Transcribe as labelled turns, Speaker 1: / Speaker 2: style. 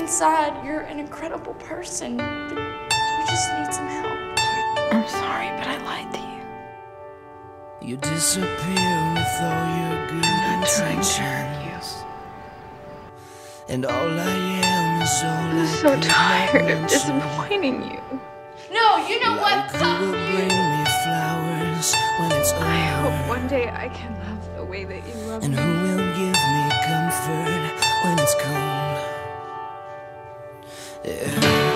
Speaker 1: inside, you're an incredible person, but you just need some help.
Speaker 2: I'm sorry, but I lied to you.
Speaker 3: You disappear with all your good
Speaker 2: I'm not trying to hurt
Speaker 3: intentions.
Speaker 2: you.
Speaker 3: And all I am is all
Speaker 2: I'm
Speaker 3: I
Speaker 2: so
Speaker 3: could
Speaker 2: tired of
Speaker 3: mention.
Speaker 2: disappointing you.
Speaker 1: No, you know what?
Speaker 3: Like
Speaker 1: Fuck
Speaker 3: you will bring
Speaker 1: you!
Speaker 3: me flowers when it's over.
Speaker 2: I hope one day I can love the way that you love
Speaker 3: And
Speaker 2: me.
Speaker 3: who will give me comfort when it's cold? Yeah.